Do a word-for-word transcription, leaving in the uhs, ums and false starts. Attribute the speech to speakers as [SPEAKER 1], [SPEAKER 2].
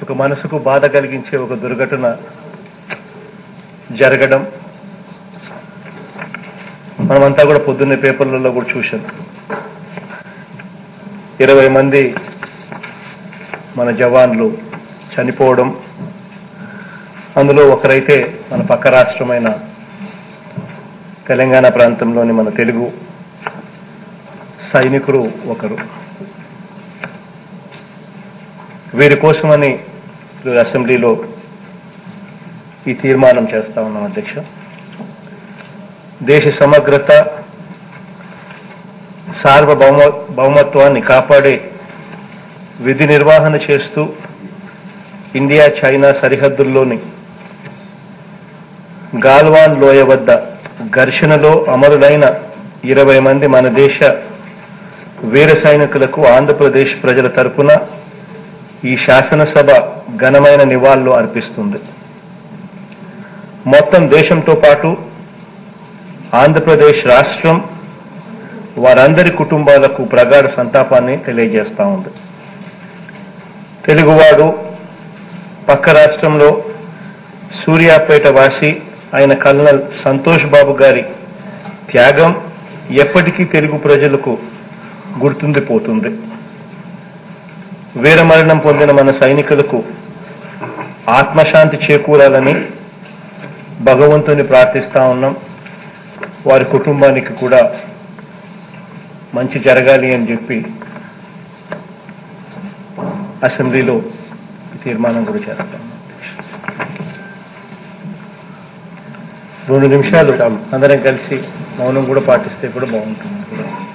[SPEAKER 1] ఒక మనసుకు బాధ కలిగించే ఒక దుర్ఘటన జరగడం మనమంతా కూడా పొద్దున్నే పేపర్లలో కూడా చూసాం. ఇరవై మంది మన జవాన్లు చనిపోవడం, అందులో ఒకరైతే మన పక్క రాష్ట్రమైన తెలంగాణ ప్రాంతంలోని మన తెలుగు సైనికులు ఒకరు. వీరి కోసమని అసెంబ్లీలో ఈ తీర్మానం చేస్తా ఉన్నాం. అధ్యక్ష, దేశ సమగ్రత సార్వభౌమ భౌమత్వాన్ని కాపాడే విధి నిర్వహణ చేస్తూ ఇండియా చైనా సరిహద్దుల్లోని గాల్వాన్ లోయ వద్ద ఘర్షణలో అమరులైన ఇరవై మంది మన దేశ వీర సైనికులకు ఆంధ్రప్రదేశ్ ప్రజల తరపున ఈ శాసనసభ ఘనమైన నివాళులు అర్పిస్తుంది. మొత్తం దేశంతో పాటు ఆంధ్రప్రదేశ్ రాష్ట్రం వారందరి కుటుంబాలకు ప్రగాఢ సంతాపాన్ని తెలియజేస్తా ఉంది. తెలుగువాడు పక్క రాష్ట్రంలో సూర్యాపేట వాసి అయిన కల్నల్ సంతోష్ బాబు గారి త్యాగం ఎప్పటికీ తెలుగు ప్రజలకు గుర్తుండిపోతుంది. వీరమరణం పొందిన మన సైనికులకు ఆత్మశాంతి చేకూరాలని భగవంతుని ప్రార్థిస్తా ఉన్నాం. వారి కుటుంబానికి కూడా మంచి జరగాలి అని చెప్పి అసెంబ్లీలో తీర్మానం కూడా చేస్తాం. రెండు నిమిషాలు అందరం కలిసి మౌనం కూడా పాటిస్తే కూడా బాగుంటుంది.